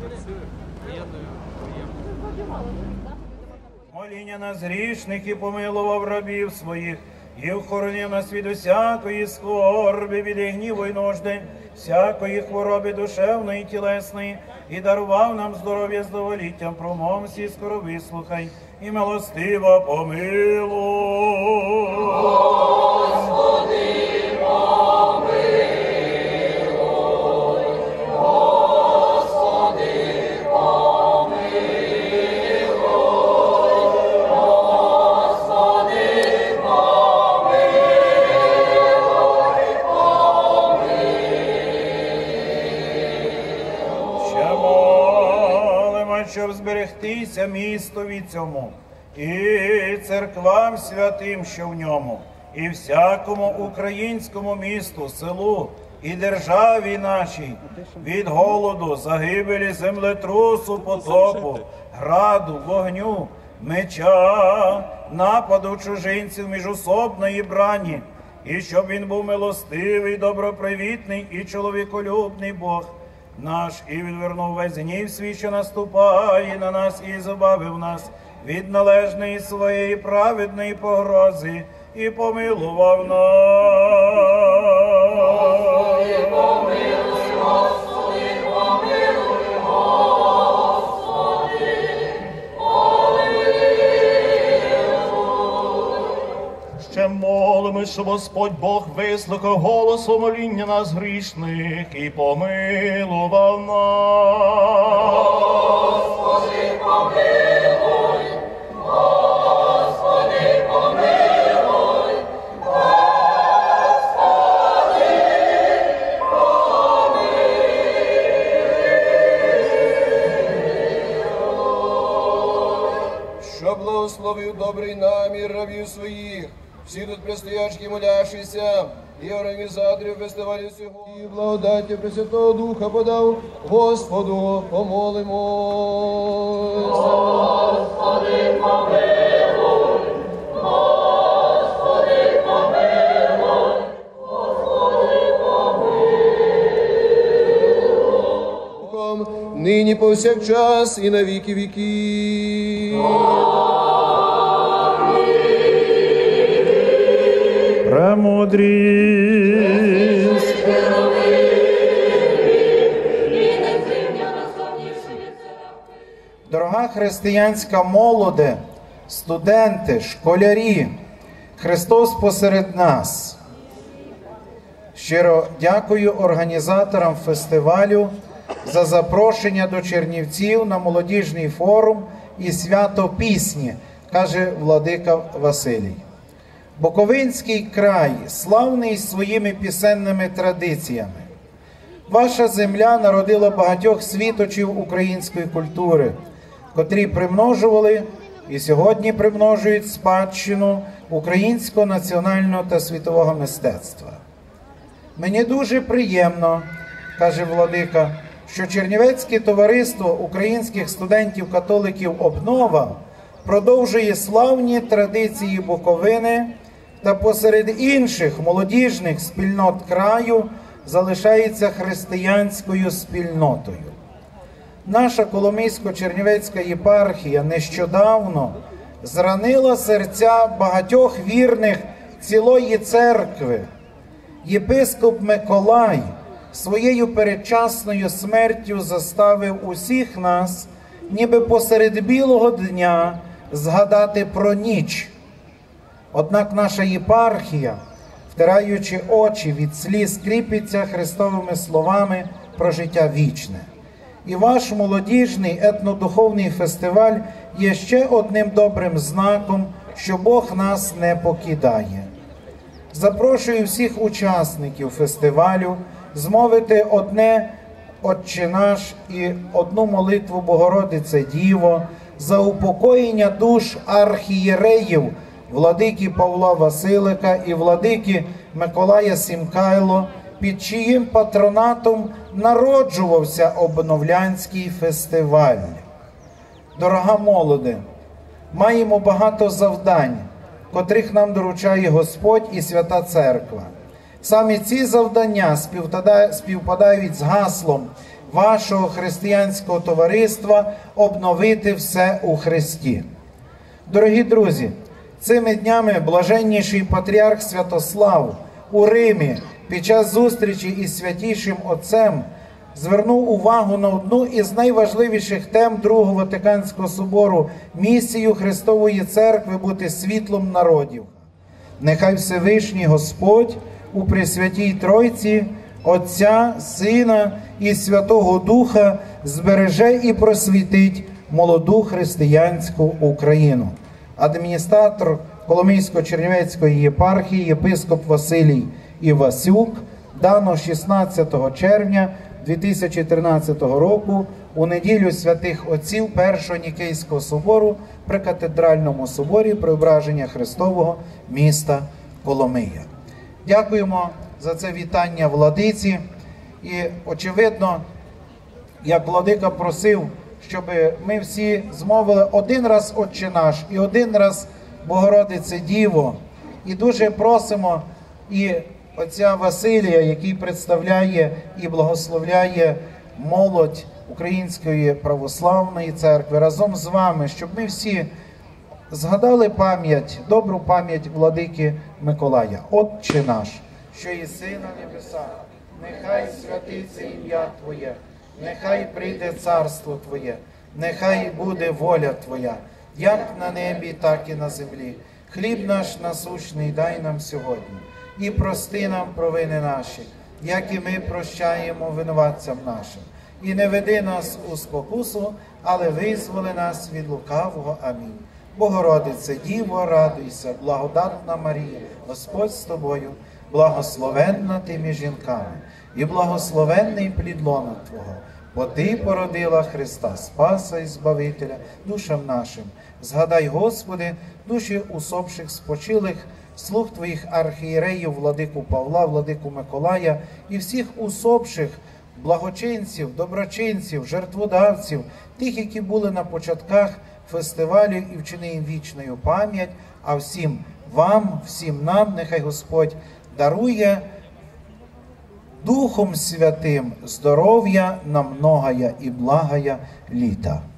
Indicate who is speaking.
Speaker 1: Моління нас грішних і помилував рабів своїх, і охоронив нас від усякої скорби, від гніву й нужди, всякої хвороби душевної і тілесної, і дарував нам здоров'я з доволіттям, промовся, скоро вислухай, і милостиво помилуй. Господи, щоб зберегтися містові цьому, і церквам святим, що в ньому, і всякому українському місту, селу і державі нашій, від голоду, загибелі, землетрусу, потопу, граду, вогню, меча, нападу чужинців, міжособної брані, і щоб він був милостивий, добропривітний і чоловіколюбний Бог наш, і відвернув весь гнів свій, що наступає на нас, і забавив нас від належної своєї праведної погрози, і помилував нас. Господи, помилуй, Господи, помилуй, Господи, помилуй.
Speaker 2: Ще молимо, щоб Господь Бог вислухав голосу моління нас грішних і помилував нас.
Speaker 1: Господи, помилуй, Господи, помилуй, Господи, помилуй.
Speaker 3: Що благословив добрий намір рабів своїх, всі тут предстоячки молящися, і організаторів фестивалю цього, і благодаті Пресвятого Духа подав Господу, помолимось.
Speaker 1: Господи, помилуй, Господи, помилуй, Господи,
Speaker 3: Богом, нині повсякчас і на віки віків.
Speaker 1: Премудрість. Дорога християнська молоде, студенти, школярі, Христос посеред нас. Щиро дякую організаторам фестивалю за запрошення до Чернівців на молодіжний форум і свято пісні, каже владика Василій. Буковинський край славний своїми пісенними традиціями. Ваша земля народила багатьох світочів української культури, котрі примножували і сьогодні примножують спадщину українського національного та світового мистецтва. Мені дуже приємно, каже владика, що Чернівецьке товариство українських студентів-католиків «Обнова» продовжує славні традиції Буковини та посеред інших молодіжних спільнот краю залишається християнською спільнотою. Наша Коломийсько-Чернівецька єпархія нещодавно зранила серця багатьох вірних цілої церкви. Єпископ Миколай своєю передчасною смертю заставив усіх нас, ніби посеред білого дня, згадати про ніч. Однак наша єпархія, втираючи очі від сліз, кріпиться Христовими словами про життя вічне. І ваш молодіжний етнодуховний фестиваль є ще одним добрим знаком, що Бог нас не покидає. Запрошую всіх учасників фестивалю змовити одне «Отче наш» і одну молитву Богородице Діво за упокоєння душ архієреїв владики Павла Василика і владики Миколая Сімкайло, під чиїм патронатом народжувався Обновлянський фестиваль. Дорога молоде, маємо багато завдань, котрих нам доручає Господь і Свята Церква. Саме ці завдання співпадають з гаслом
Speaker 4: вашого християнського товариства «Обновити все у Христі». Дорогі друзі, цими днями блаженніший патріарх Святослав у Римі під час зустрічі із Святійшим Отцем звернув увагу на одну із найважливіших тем Другого Ватиканського собору – місію Христової Церкви бути світлом народів. Нехай Всевишній Господь у Пресвятій Тройці, Отця, Сина і Святого Духа збереже і просвітить молоду християнську Україну. Адміністратор Коломийсько-Чернівецької єпархії єпископ Василій Івасюк дано 16 червня 2013 року у неділю святих отців Першого Нікейського собору при катедральному соборі Преображення Христового міста Коломия. Дякуємо за це вітання владиці. І очевидно, як владика просив, щоб ми всі змовили один раз «Отче наш» і один раз «Богородице Діво». І дуже просимо і отця Василія, який представляє і благословляє молодь Української православної церкви, разом з вами, щоб ми всі згадали пам'ять, добру пам'ять владики Миколая. Отче наш, що єси на небесах, нехай святиться ім'я Твоє, нехай прийде царство Твоє, нехай буде воля Твоя, як на небі, так і на землі. Хліб наш насущний дай нам сьогодні, і прости нам провини наші, як і ми прощаємо винуватцям нашим. І не веди нас у спокусу, але визволи нас від лукавого. Амінь. Богородице, Діво, радуйся, благодатна Марія, Господь з тобою, благословенна ти між жінками, і благословенний плід лона Твого, бо Ти породила Христа, Спаса і Збавителя душам нашим. Згадай, Господи, душі усопших спочилих, слуг Твоїх архієреїв, владику Павла, владику Миколая і всіх усопших благочинців, доброчинців, жертводавців, тих, які були на початках фестивалю, і вчини їм вічною пам'ять, а всім вам, всім нам, нехай Господь дарує Духом Святим здоров'я на многая і благая літа.